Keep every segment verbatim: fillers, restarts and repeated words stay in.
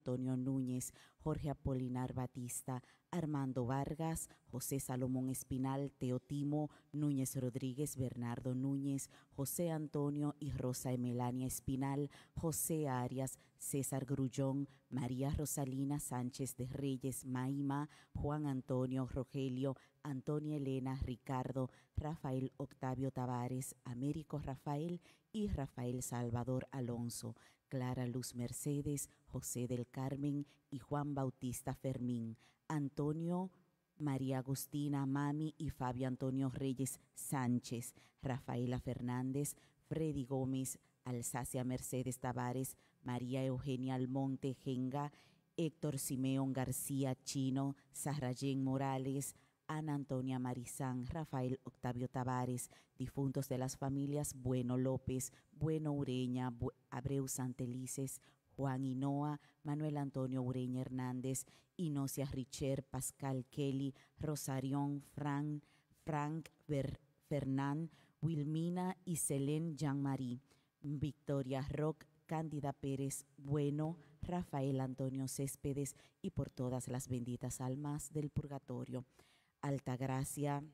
Antonio Núñez, Jorge Apolinar Batista, Armando Vargas, José Salomón Espinal, Teotimo Núñez Rodríguez, Bernardo Núñez, José Antonio y Rosa Emelania Espinal, José Arias, César Grullón, María Rosalina Sánchez de Reyes, Maima, Juan Antonio, Rogelio, Antonia Elena, Ricardo, Rafael Octavio Tavares, Américo Rafael y Rafael Salvador Alonso, Clara Luz Mercedes, José del Carmen y Juan Bautista Fermín, Antonio María Agustina Mami y Fabio Antonio Reyes Sánchez, Rafaela Fernández, Freddy Gómez, Alsacia Mercedes Tavares, María Eugenia Almonte Genga, Héctor Simeón García Chino, Sarrayén Morales, Ana Antonia Marizán, Rafael Octavio Tavares, difuntos de las familias Bueno López, Bueno Ureña, Bu Abreu Santelices, Juan Hinoa, Manuel Antonio Ureña Hernández, Inocia Richer, Pascal Kelly, Rosarión, Fran, Frank Ver, Fernán, Wilmina y Selén Jean-Marie, Victoria Rock, Cándida Pérez Bueno, Rafael Antonio Céspedes y por todas las benditas almas del purgatorio. Altagracia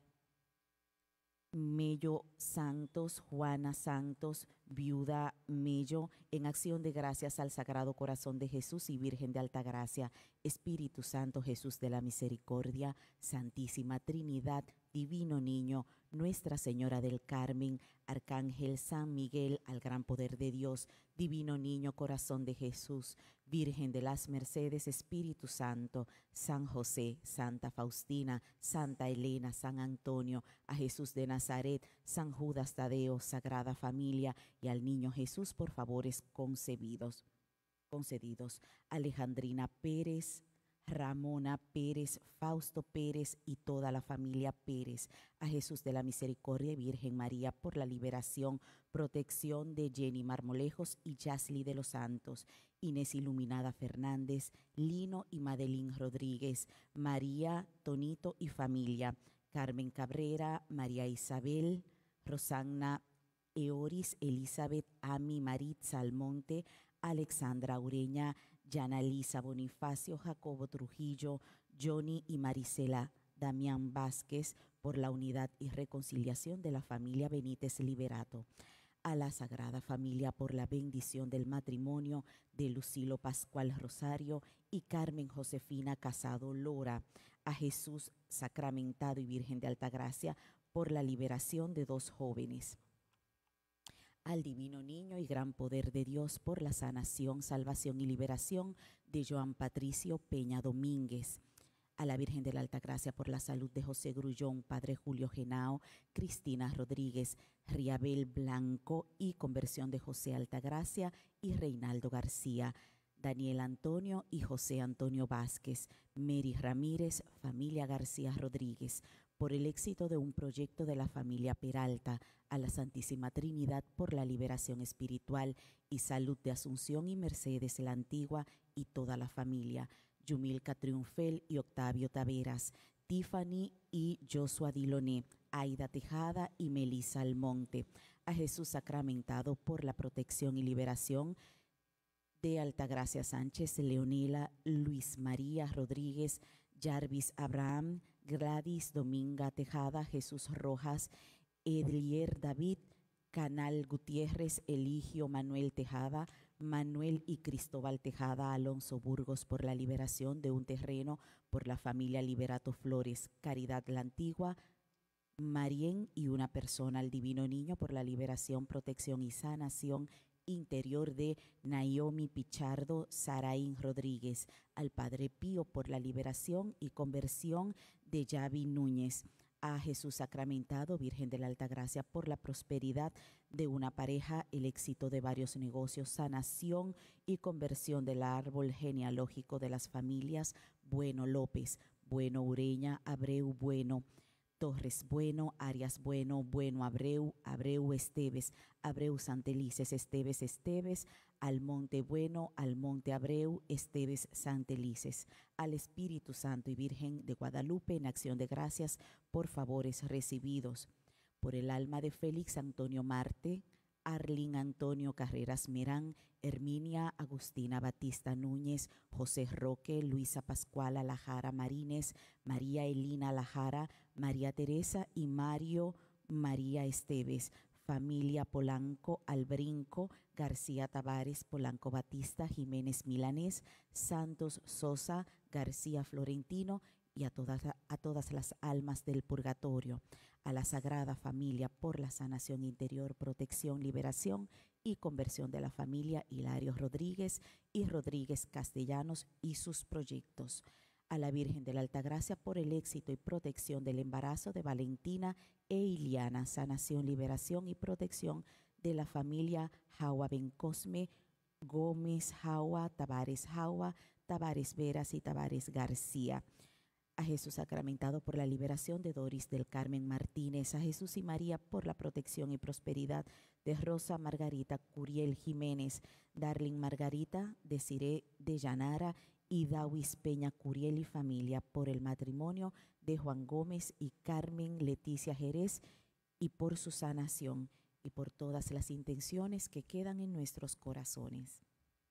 Mello Santos, Juana Santos, viuda Mello, en acción de gracias al Sagrado Corazón de Jesús y Virgen de Altagracia, Espíritu Santo Jesús de la Misericordia, Santísima Trinidad, Divino Niño, Nuestra Señora del Carmen, Arcángel San Miguel, al gran poder de Dios, Divino Niño, Corazón de Jesús, Virgen de las Mercedes, Espíritu Santo, San José, Santa Faustina, Santa Elena, San Antonio, a Jesús de Nazaret, San Judas Tadeo, Sagrada Familia y al Niño Jesús por favores concebidos, concedidos. Alejandrina Pérez, Ramona Pérez, Fausto Pérez y toda la familia Pérez, a Jesús de la Misericordia y Virgen María por la liberación, protección de Jenny Marmolejos y Yasli de los Santos, Inés Iluminada Fernández, Lino y Madeline Rodríguez, María, Tonito y familia, Carmen Cabrera, María Isabel, Rosanna Eoris, Elizabeth, Ami, Maritza Almonte, Alexandra Ureña, Yana Elisa Bonifacio, Jacobo Trujillo, Johnny y Marisela Damián Vázquez, por la unidad y reconciliación de la familia Benítez Liberato. A la Sagrada Familia por la bendición del matrimonio de Lucilo Pascual Rosario y Carmen Josefina Casado Lora. A Jesús Sacramentado y Virgen de Altagracia por la liberación de dos jóvenes. Al Divino Niño y Gran Poder de Dios por la sanación, salvación y liberación de Joan Patricio Peña Domínguez. A la Virgen de la Altagracia por la salud de José Grullón, Padre Julio Genao, Cristina Rodríguez, Riabel Blanco y conversión de José Altagracia y Reinaldo García. Daniel Antonio y José Antonio Vázquez, Mary Ramírez, familia García Rodríguez, por el éxito de un proyecto de la familia Peralta, a la Santísima Trinidad por la liberación espiritual y salud de Asunción y Mercedes la Antigua y toda la familia, Yumilca Triunfel y Octavio Taveras, Tiffany y Joshua Diloné, Aida Tejada y Melisa Almonte, a Jesús Sacramentado por la protección y liberación de Altagracia Sánchez, Leonela, Luis María Rodríguez, Jarvis Abraham, Gladys Dominga Tejada, Jesús Rojas, Edlier David, Canal Gutiérrez, Eligio Manuel Tejada, Manuel y Cristóbal Tejada, Alonso Burgos por la liberación de un terreno por la familia Liberato Flores, Caridad la Antigua, Marién y una persona al Divino Niño por la liberación, protección y sanación interior de Naomi Pichardo Saraín Rodríguez, al Padre Pío por la liberación y conversión de Yavi Núñez, a Jesús Sacramentado, Virgen de la Altagracia por la prosperidad de una pareja, el éxito de varios negocios, sanación y conversión del árbol genealógico de las familias Bueno López, Bueno Ureña, Abreu Bueno, Torres Bueno, Arias Bueno, Bueno Abreu, Abreu Esteves, Abreu Santelices, Esteves Esteves, Almonte Bueno, Almonte Abreu, Esteves Santelices, al Espíritu Santo y Virgen de Guadalupe en acción de gracias por favores recibidos, por el alma de Félix Antonio Marte, Arlin Antonio Carreras Merán, Herminia Agustina Batista Núñez, José Roque, Luisa Pascuala Lajara Marínez, María Elina Lajara, María Teresa y Mario María Esteves, familia Polanco Albrinco, García Tavares, Polanco Batista, Jiménez Milanés, Santos Sosa, García Florentino y a todas, a todas las almas del purgatorio, a la Sagrada Familia por la sanación interior, protección, liberación y conversión de la familia Hilario Rodríguez y Rodríguez Castellanos y sus proyectos, a la Virgen de la Altagracia por el éxito y protección del embarazo de Valentina e Iliana, sanación, liberación y protección de la familia Jaua Bencosme, Gómez Jaua, Tavares Jaua, Tavares Veras y Tavares García, a Jesús sacramentado por la liberación de Doris del Carmen Martínez, a Jesús y María por la protección y prosperidad de Rosa Margarita Curiel Jiménez, Darling Margarita, Desiré de Llanara y Dawis Peña Curiel y familia por el matrimonio de Juan Gómez y Carmen Leticia Jerez y por su sanación y por todas las intenciones que quedan en nuestros corazones.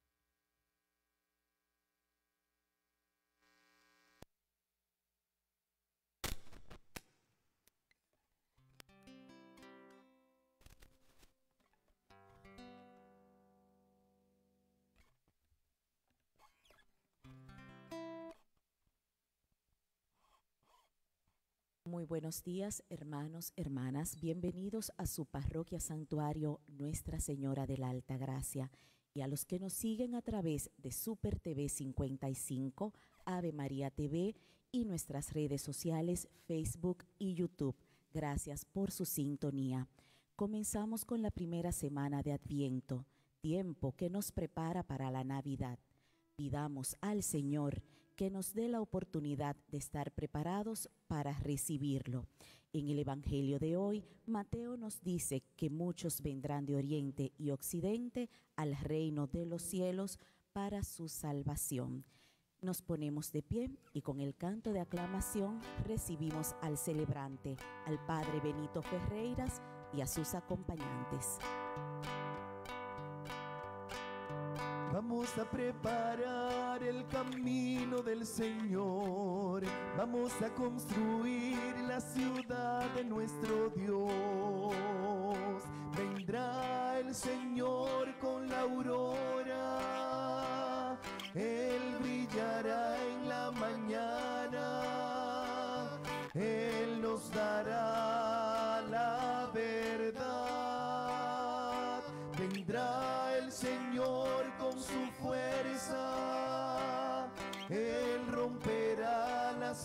Muy buenos días, hermanos, hermanas. Bienvenidos a su parroquia santuario Nuestra Señora de la Altagracia y a los que nos siguen a través de Super T V cincuenta y cinco, Ave María T V y nuestras redes sociales Facebook y YouTube. Gracias por su sintonía. Comenzamos con la primera semana de Adviento, tiempo que nos prepara para la Navidad. Pidamos al Señor que nos dé la oportunidad de estar preparados para recibirlo. En el Evangelio de hoy, Mateo nos dice que muchos vendrán de oriente y occidente al reino de los cielos para su salvación. Nos ponemos de pie y con el canto de aclamación recibimos al celebrante, al Padre Benito Ferreiras y a sus acompañantes. Vamos a preparar el camino del Señor, vamos a construir la ciudad de nuestro Dios. Vendrá el Señor con la aurora, Él brillará en la mañana, Él nos dará la verdad. Vendrá el Señor con su fuerza, Él romperá las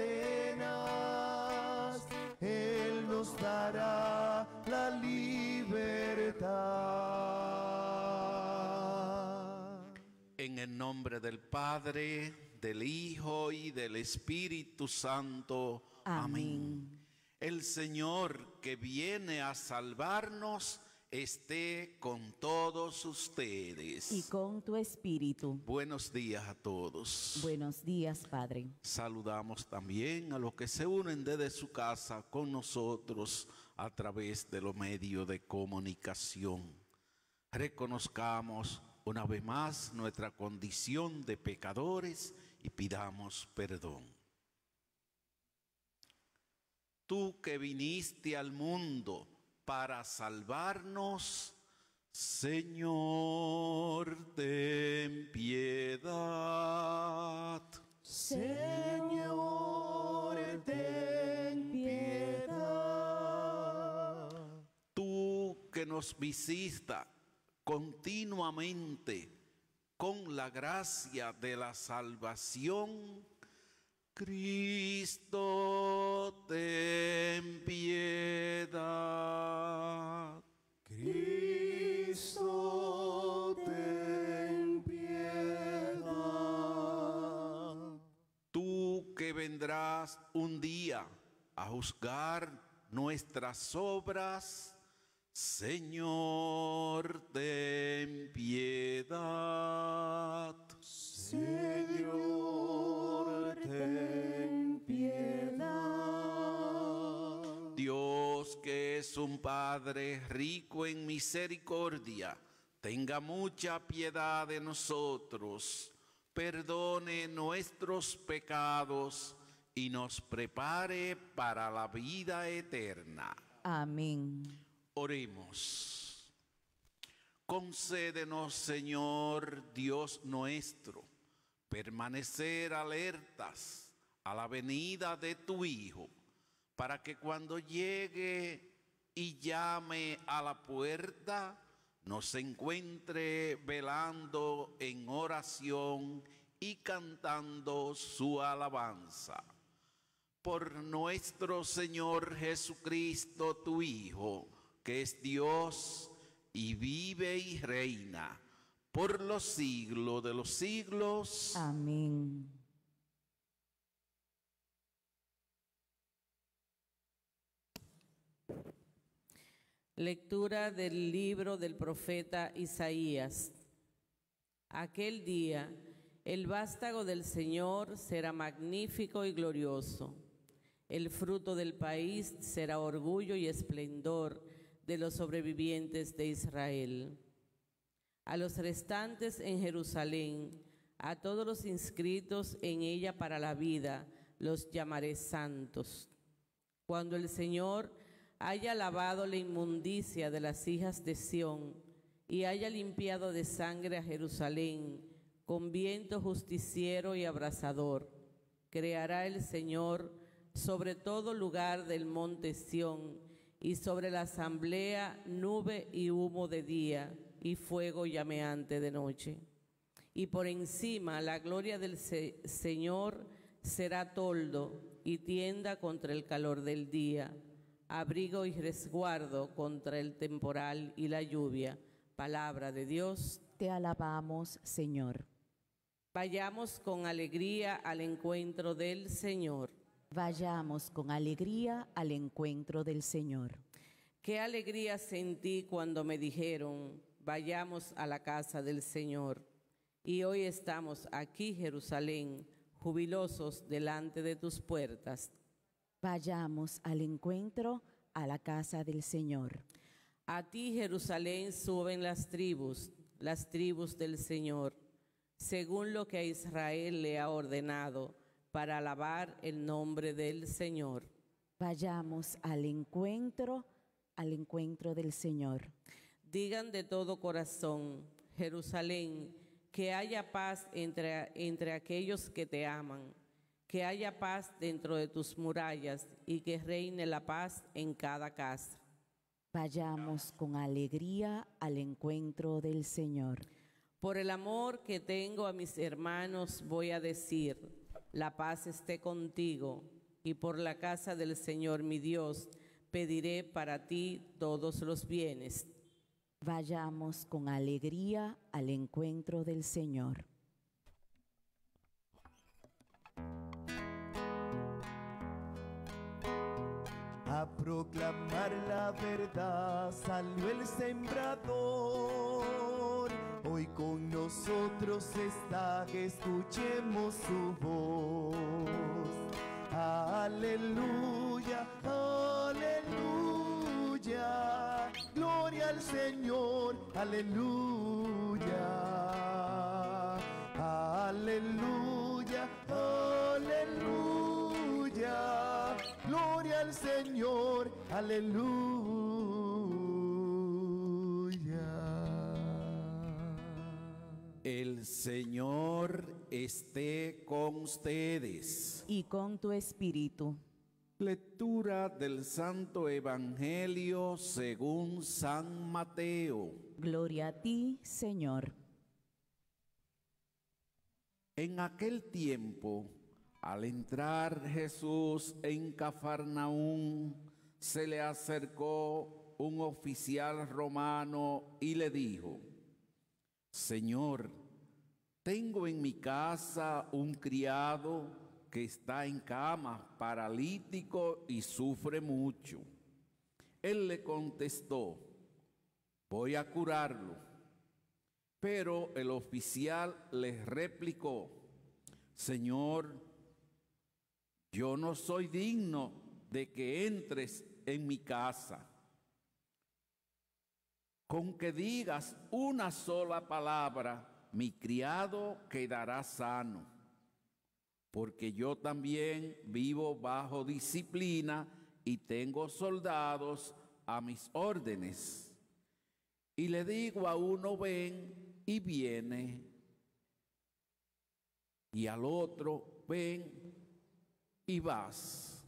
cadenas, Él nos dará la libertad. En el nombre del Padre, del Hijo y del Espíritu Santo. Amén. Amén. El Señor que viene a salvarnos esté con todos ustedes. Y con tu espíritu. Buenos días a todos. Buenos días, Padre. Saludamos también a los que se unen desde su casa con nosotros a través de los medios de comunicación. Reconozcamos una vez más nuestra condición de pecadores y pidamos perdón. Tú que viniste al mundo para salvarnos, Señor, ten piedad. Señor, ten piedad. Tú que nos visitas continuamente con la gracia de la salvación, Cristo, ten piedad. Cristo, ten piedad. Tú que vendrás un día a juzgar nuestras obras, Señor, ten piedad. Señor, ten piedad. Dios que es es un Padre rico en misericordia, tenga mucha piedad de nosotros, perdone nuestros pecados y nos prepare para la vida eterna. Amén. Oremos. Concédenos, Señor Dios nuestro, permanecer alertas a la venida de tu Hijo, para que cuando llegue y llame a la puerta, nos encuentre velando en oración y cantando su alabanza. Por nuestro Señor Jesucristo, tu Hijo, que es Dios y vive y reina por los siglos de los siglos. Amén. Lectura del libro del profeta Isaías. Aquel día, el vástago del Señor será magnífico y glorioso. El fruto del país será orgullo y esplendor de los sobrevivientes de Israel. A los restantes en Jerusalén, a todos los inscritos en ella para la vida, los llamaré santos. Cuando el Señor haya lavado la inmundicia de las hijas de Sión y haya limpiado de sangre a Jerusalén con viento justiciero y abrasador, creará el Señor sobre todo lugar del monte Sión y sobre la asamblea nube y humo de día y fuego llameante de noche. Y por encima la gloria del se Señor será toldo y tienda contra el calor del día, abrigo y resguardo contra el temporal y la lluvia. Palabra de Dios. Te alabamos, Señor. Vayamos con alegría al encuentro del Señor. Vayamos con alegría al encuentro del Señor. Qué alegría sentí cuando me dijeron, vayamos a la casa del Señor. Y hoy estamos aquí, Jerusalén, jubilosos delante de tus puertas. Vayamos al encuentro a la casa del Señor. A ti, Jerusalén, suben las tribus, las tribus del Señor, según lo que a Israel le ha ordenado, para alabar el nombre del Señor. Vayamos al encuentro, al encuentro del Señor. Digan de todo corazón, Jerusalén, que haya paz entre, entre aquellos que te aman. Que haya paz dentro de tus murallas y que reine la paz en cada casa. Vayamos con alegría al encuentro del Señor. Por el amor que tengo a mis hermanos voy a decir, la paz esté contigo, y por la casa del Señor mi Dios pediré para ti todos los bienes. Vayamos con alegría al encuentro del Señor. A proclamar la verdad salió el sembrador. Hoy con nosotros está, escuchemos su voz. Aleluya, aleluya, gloria al Señor, aleluya, aleluya, aleluya, gloria al Señor, aleluya. El Señor esté con ustedes. Y con tu espíritu. Lectura del Santo Evangelio según San Mateo. Gloria a ti, Señor. En aquel tiempo, al entrar Jesús en Cafarnaúm, se le acercó un oficial romano y le dijo: Señor, tengo en mi casa un criado que está en cama, paralítico y sufre mucho. Él le contestó: voy a curarlo. Pero el oficial le replicó: Señor, yo no soy digno de que entres en mi casa. Con que digas una sola palabra, mi criado quedará sano, porque yo también vivo bajo disciplina y tengo soldados a mis órdenes. Y le digo a uno, ven, y viene, y al otro, ven, y vas.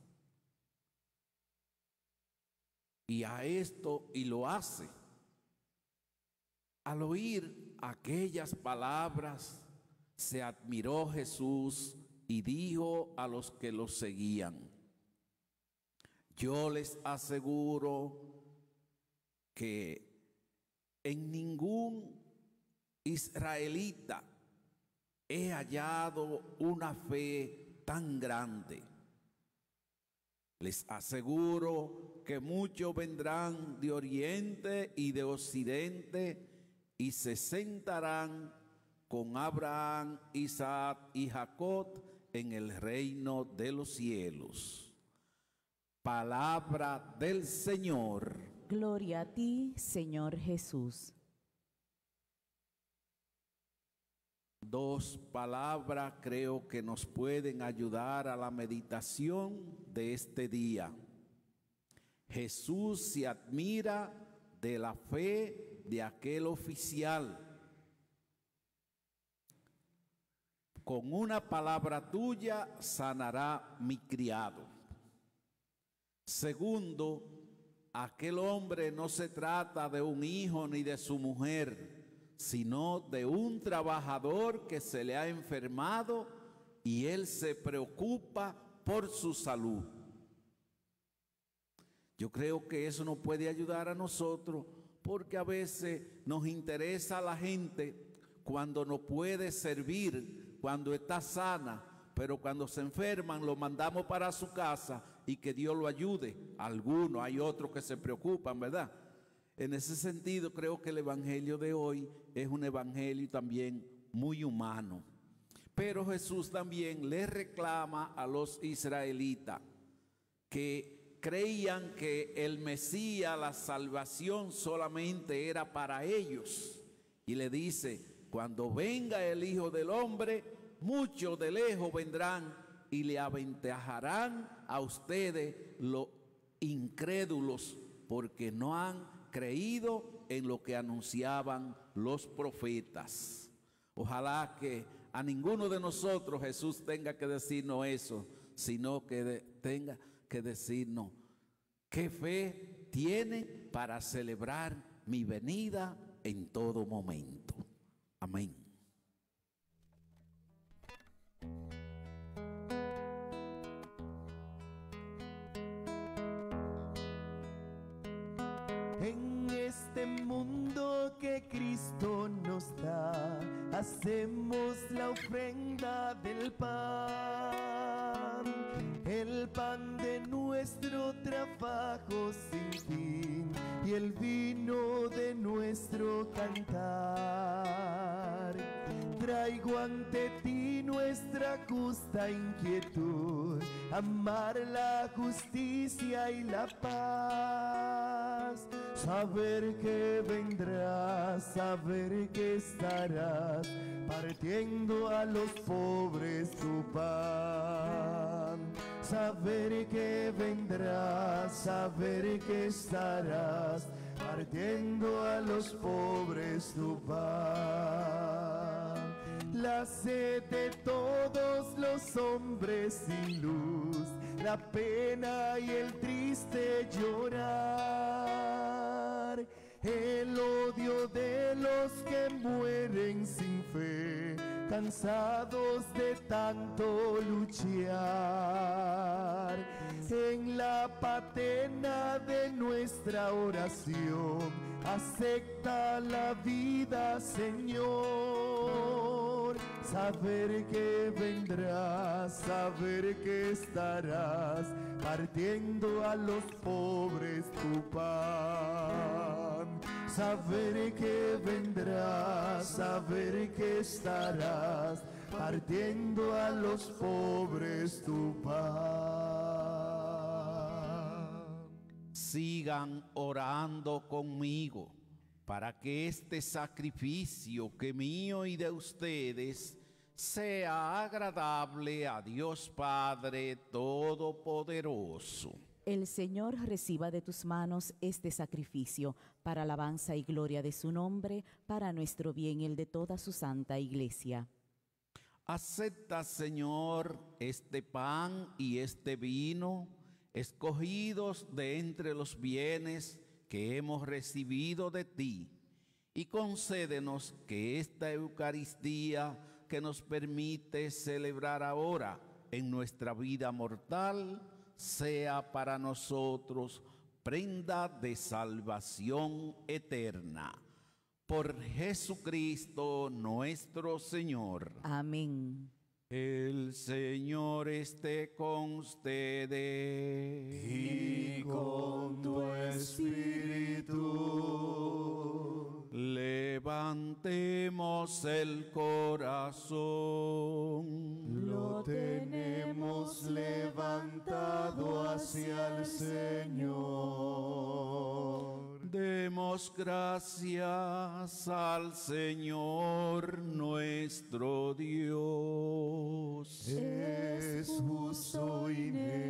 Y a esto, y lo hace. Al oír aquellas palabras, se admiró Jesús y dijo a los que lo seguían: yo les aseguro que en ningún israelita he hallado una fe tan grande. Les aseguro que muchos vendrán de oriente y de occidente y se sentarán con Abraham, Isaac y Jacob en el reino de los cielos. Palabra del Señor. Gloria a ti, Señor Jesús. Dos palabras creo que nos pueden ayudar a la meditación de este día. Jesús se admira de la fe de aquel oficial. Con una palabra tuya sanará mi criado. Segundo, aquel hombre no se trata de un hijo ni de su mujer, sino de un trabajador que se le ha enfermado y él se preocupa por su salud. Yo creo que eso nos puede ayudar a nosotros, porque a veces nos interesa a la gente cuando no puede servir, cuando está sana, pero cuando se enferman lo mandamos para su casa y que Dios lo ayude. Algunos, hay otros que se preocupan, ¿verdad? En ese sentido, creo que el evangelio de hoy es un evangelio también muy humano. Pero Jesús también le reclama a los israelitas que creían que el Mesías, la salvación solamente era para ellos. Y le dice: cuando venga el Hijo del Hombre, muchos de lejos vendrán y le aventajarán a ustedes los incrédulos, porque no han creído en lo que anunciaban los profetas. Ojalá que a ninguno de nosotros Jesús tenga que decirnos eso, sino que de, tenga que decirnos qué fe tiene para celebrar mi venida en todo momento. Amén. En este mundo que Cristo nos da, hacemos la ofrenda del pan, el pan de nuestro trabajo sin fin y el vino de nuestro cantar. Traigo ante ti nuestra justa inquietud, amar la justicia y la paz. Saber que vendrás, saber que estarás partiendo a los pobres tu pan. Saber que vendrás, saber que estarás partiendo a los pobres tu pan. La sed de todos los hombres sin luz, la pena y el triste llorar, el odio de los que mueren sin fe, cansados de tanto luchar. En la patena de nuestra oración, acepta la vida, Señor. Saber que vendrás, saber que estarás partiendo a los pobres tu pan. Saber que vendrás, saber que estarás partiendo a los pobres tu pan. Sigan orando conmigo. para que este sacrificio que mío y de ustedes sea agradable a Dios Padre Todopoderoso. El Señor reciba de tus manos este sacrificio para alabanza y gloria de su nombre, para nuestro bien y el de toda su santa iglesia. Acepta, Señor, este pan y este vino, escogidos de entre los bienes que hemos recibido de ti, y concédenos que esta Eucaristía que nos permite celebrar ahora en nuestra vida mortal sea para nosotros prenda de salvación eterna. Por Jesucristo nuestro Señor. Amén. El Señor esté con ustedes. Y con tu espíritu. Levantemos el corazón. Lo tenemos levantado hacia el Señor. Demos gracias al Señor nuestro Dios. Es justo y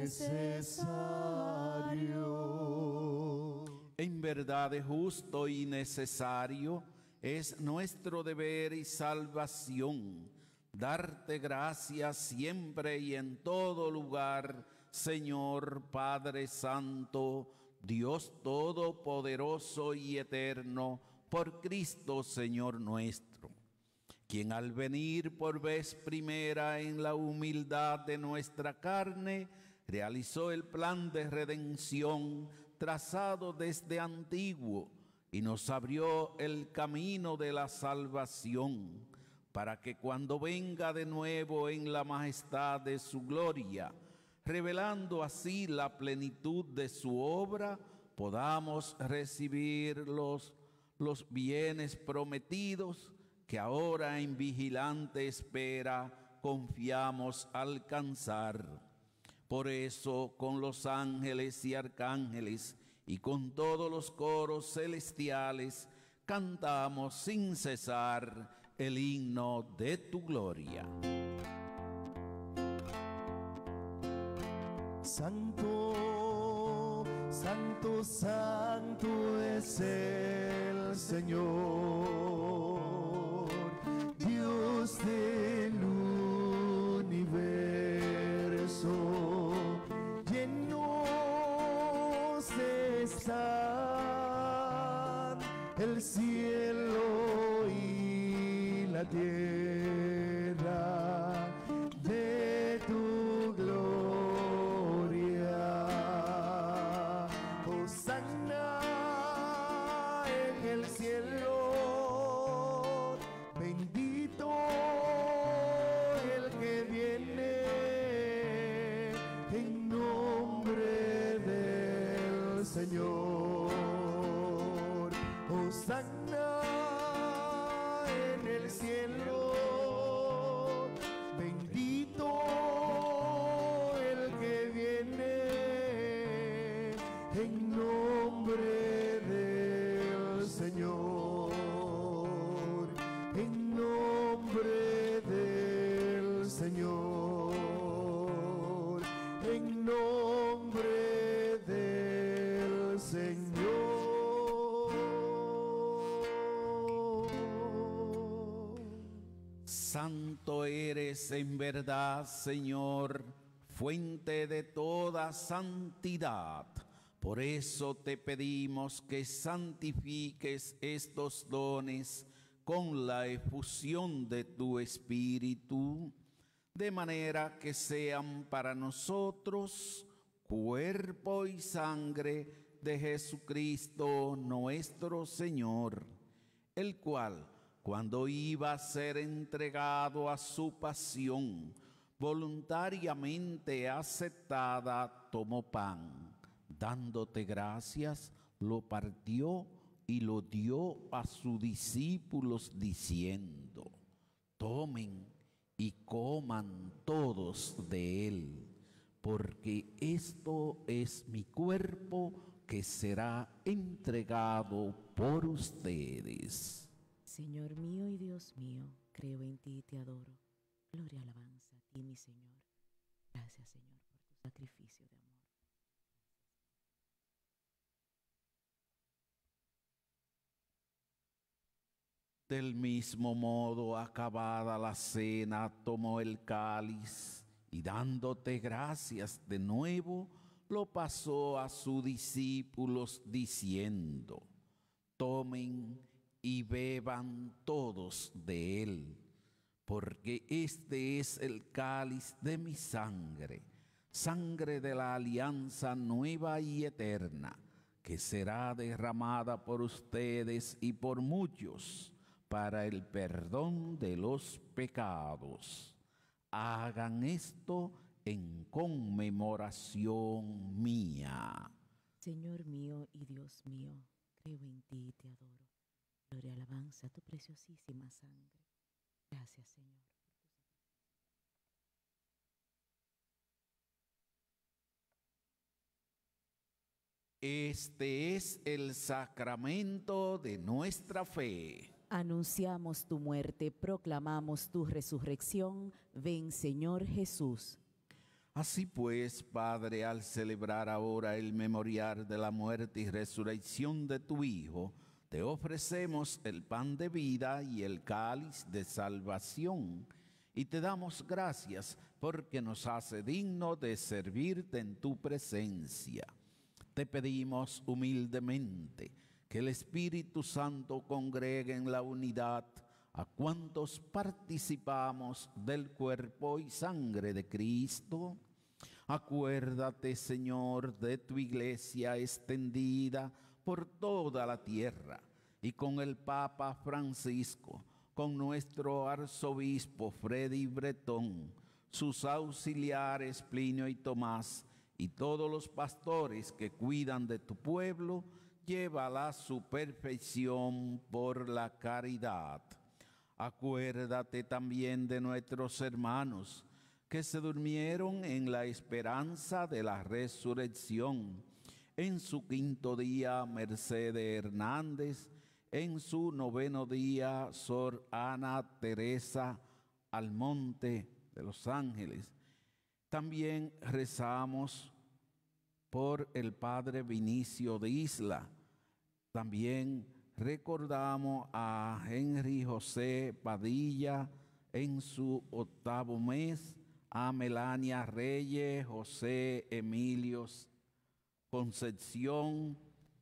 necesario. En verdad es justo y necesario, es nuestro deber y salvación, darte gracias siempre y en todo lugar, Señor Padre Santo, Dios Todopoderoso y Eterno, por Cristo Señor nuestro, quien al venir por vez primera en la humildad de nuestra carne, realizó el plan de redención trazado desde antiguo y nos abrió el camino de la salvación, para que cuando venga de nuevo en la majestad de su gloria, revelando así la plenitud de su obra, podamos recibir los, los bienes prometidos que ahora en vigilante espera confiamos alcanzar. Por eso, con los ángeles y arcángeles y con todos los coros celestiales, cantamos sin cesar el himno de tu gloria. Santo, santo, santo es el Señor, Dios del universo, llenos están el cielo y la tierra de tu gloria. Hosana en el cielo, bendito el que viene en nombre del Señor. Hosana en el cielo, bendito el que viene en nombre del Señor, en nombre del Señor, en nombre del Señor. Santo eres en verdad, Señor, fuente de toda santidad. Por eso te pedimos que santifiques estos dones con la efusión de tu Espíritu, de manera que sean para nosotros cuerpo y sangre de Jesucristo nuestro Señor, el cual, cuando iba a ser entregado a su pasión, voluntariamente aceptada, tomó pan, dándote gracias, lo partió y lo dio a sus discípulos diciendo: tomen y coman todos de él, porque esto es mi cuerpo que será entregado por ustedes. Señor mío y Dios mío, creo en ti y te adoro. Gloria y alabanza a ti, mi Señor. Gracias, Señor, por tu sacrificio de amor. Del mismo modo, acabada la cena, tomó el cáliz y dándote gracias de nuevo, lo pasó a sus discípulos diciendo: tomen y beban todos de él, porque este es el cáliz de mi sangre, sangre de la alianza nueva y eterna, que será derramada por ustedes y por muchos para el perdón de los pecados. Hagan esto en conmemoración mía. Señor mío y Dios mío, creo en ti y te adoro. Gloria y alabanza a tu preciosísima sangre. Gracias, Señor. Este es el sacramento de nuestra fe. Anunciamos tu muerte, proclamamos tu resurrección. Ven, Señor Jesús. Así pues, Padre, al celebrar ahora el memorial de la muerte y resurrección de tu Hijo, te ofrecemos el pan de vida y el cáliz de salvación, y te damos gracias porque nos hace digno de servirte en tu presencia. Te pedimos humildemente que el Espíritu Santo congregue en la unidad a cuantos participamos del cuerpo y sangre de Cristo. Acuérdate, Señor, de tu iglesia extendida por toda la tierra, y con el Papa Francisco, con nuestro arzobispo Freddy Bretón, sus auxiliares Plinio y Tomás, y todos los pastores que cuidan de tu pueblo, llévala a su perfección por la caridad. Acuérdate también de nuestros hermanos que se durmieron en la esperanza de la resurrección. En su quinto día, Mercedes Hernández; en su noveno día, Sor Ana Teresa Almonte de Los Ángeles. También rezamos por el Padre Vinicio de Isla. También recordamos a Henry José Padilla en su octavo mes, a Melania Reyes, José Emilio Concepción,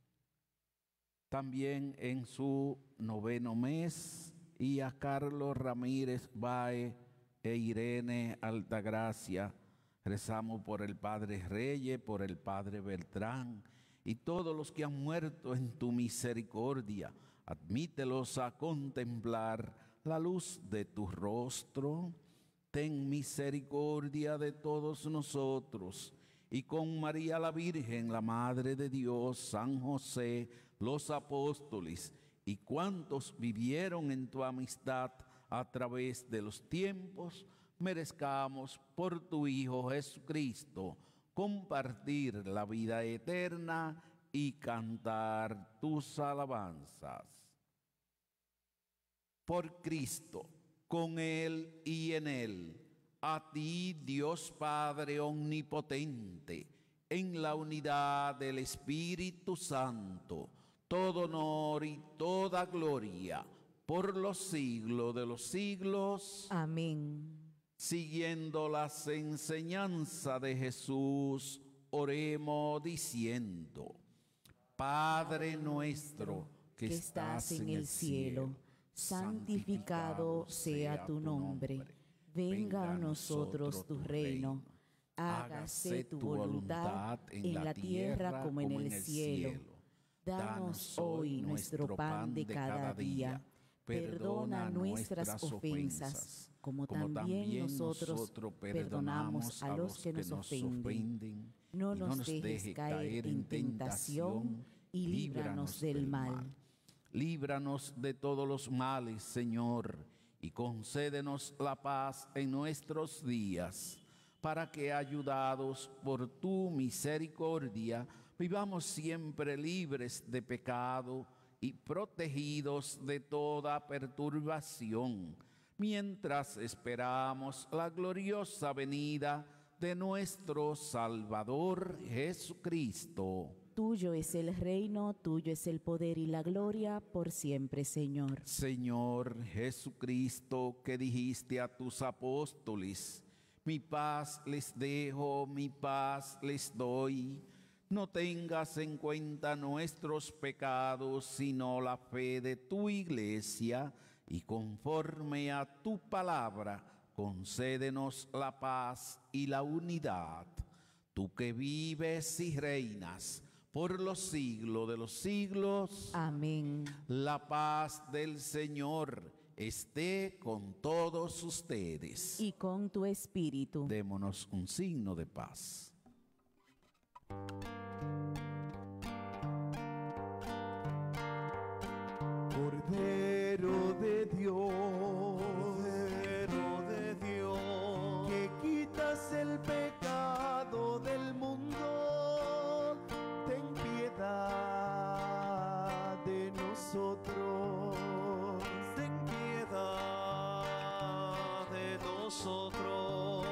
también en su noveno mes, y a Carlos Ramírez Bae e Irene Altagracia. Rezamos por el Padre Reyes, por el Padre Beltrán y todos los que han muerto en tu misericordia. Admítelos a contemplar la luz de tu rostro. Ten misericordia de todos nosotros, y con María la Virgen, la Madre de Dios, San José, los apóstoles y cuantos vivieron en tu amistad a través de los tiempos, merezcamos por tu Hijo Jesucristo compartir la vida eterna y cantar tus alabanzas. Por Cristo, con Él y en Él, a ti, Dios Padre omnipotente, en la unidad del Espíritu Santo, todo honor y toda gloria por los siglos de los siglos. Amén. Siguiendo las enseñanzas de Jesús, oremos diciendo: Padre nuestro que estás en el cielo, santificado sea tu nombre. Venga a nosotros tu reino. Hágase tu voluntad en la tierra como en el cielo. Danos hoy nuestro pan de cada día. Perdona nuestras ofensas, como también nosotros perdonamos a los que nos ofenden. No nos dejes caer en tentación y líbranos del mal. Líbranos de todos los males, Señor, y concédenos la paz en nuestros días, para que, ayudados por tu misericordia, vivamos siempre libres de pecado y protegidos de toda perturbación, mientras esperamos la gloriosa venida de nuestro Salvador Jesucristo. Tuyo es el reino, tuyo es el poder y la gloria por siempre, Señor. Señor Jesucristo, que dijiste a tus apóstoles: mi paz les dejo, mi paz les doy. No tengas en cuenta nuestros pecados, sino la fe de tu iglesia, y conforme a tu palabra, concédenos la paz y la unidad. Tú que vives y reinas por los siglos de los siglos. Amén. La paz del Señor esté con todos ustedes. Y con tu espíritu. Démonos un signo de paz. Cordero de Dios, Cordero de Dios, que quitas el pecado del mundo, ten piedad de nosotros, ten piedad de nosotros.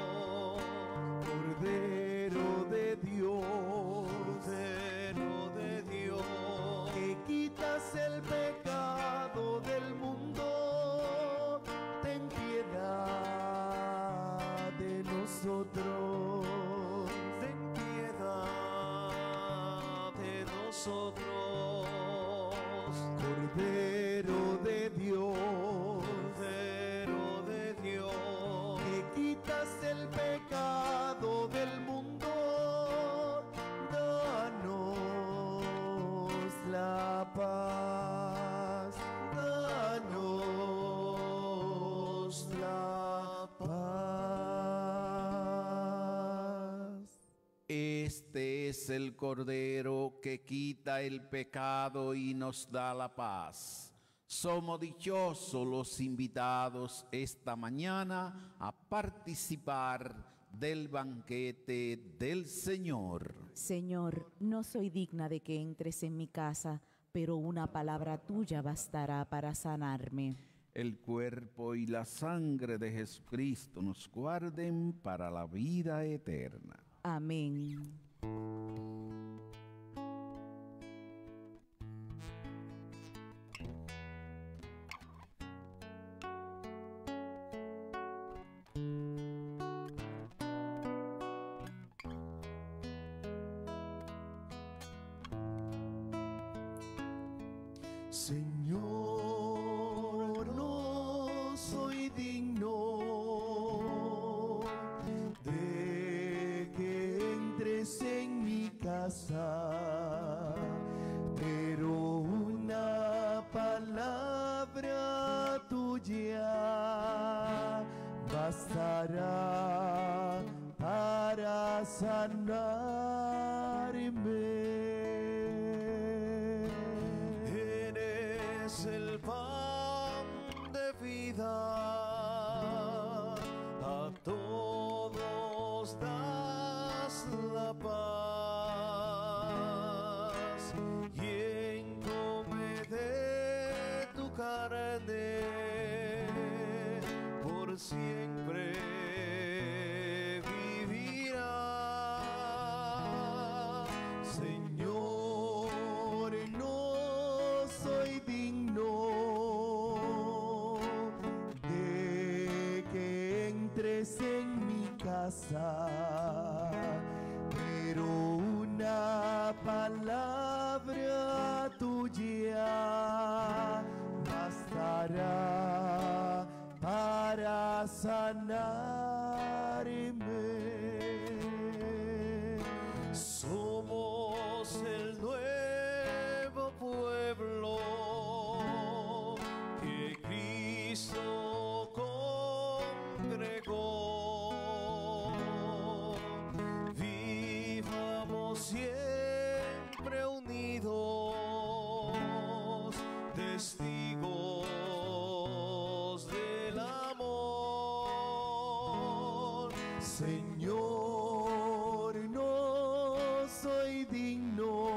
Cordero de Dios, Cordero de Dios, que quitas el pecado del mundo, ten piedad de nosotros, ten piedad de nosotros. Cordero de Dios, Cordero de Dios, que quitas el pecado del mundo, danos la paz, danos la paz. Este es el Cordero que quita el pecado y nos da la paz. Somos dichosos los invitados esta mañana a participar del banquete del Señor. Señor, no soy digna de que entres en mi casa, pero una palabra tuya bastará para sanarme. El cuerpo y la sangre de Jesucristo nos guarden para la vida eterna. Amén. Señor, no soy digno de que entres en mi casa, pero una palabra tuya bastará para sanarme. Eres el pan de vida, a todos das la paz, y en come de tu carne por siempre vivirá. Señor, no soy digno de que entres en mi casa, pero una palabra tuya bastará para sanarme. Somos el nuevo pueblo que Cristo congregó. Vivamos siempre unidos, testigos del amor. Señor, no soy digno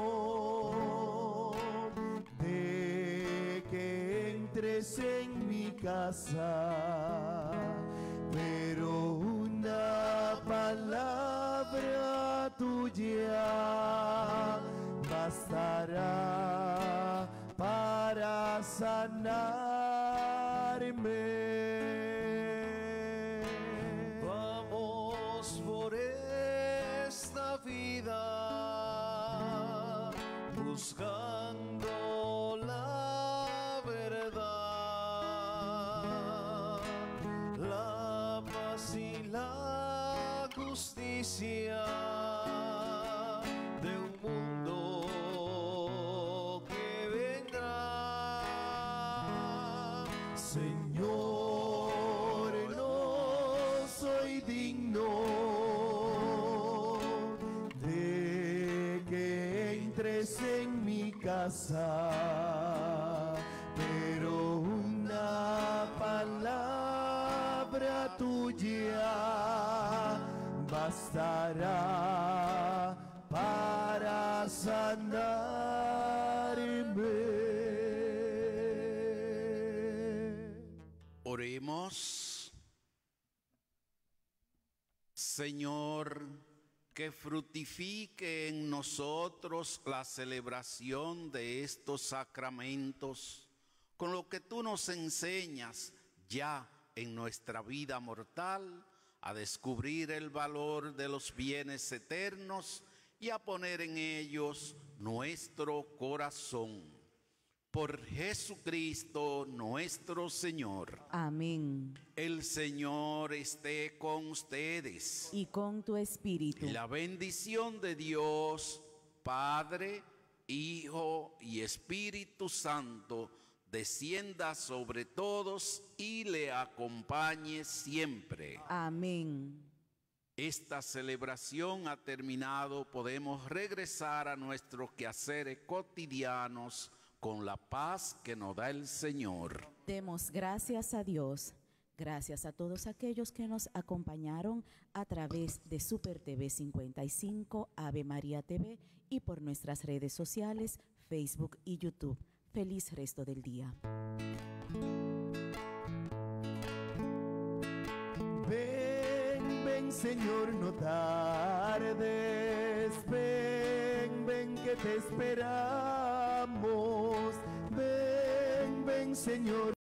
casa, pero una palabra tuya bastará para sanarme. Vamos por esta vida buscando la verdad, la paz y la justicia de un mundo que vendrá. Señor, no soy digno de que entres en mi casa, pero una palabra tuya bastará para sanarme. Oremos. Señor, que frutifique en nosotros la celebración de estos sacramentos, con lo que tú nos enseñas ya en nuestra vida mortal, a descubrir el valor de los bienes eternos y a poner en ellos nuestro corazón. Por Jesucristo nuestro Señor. Amén. El Señor esté con ustedes. Y con tu espíritu. Y la bendición de Dios, Padre, Hijo y Espíritu Santo, descienda sobre todos y le acompañe siempre. Amén. Esta celebración ha terminado. Podemos regresar a nuestros quehaceres cotidianos con la paz que nos da el Señor. Demos gracias a Dios. Gracias a todos aquellos que nos acompañaron a través de Super T V cincuenta y cinco, Ave María T V y por nuestras redes sociales, Facebook y YouTube. Feliz resto del día. Ven, ven Señor, no tardes, ven, ven que te esperamos, ven, ven Señor.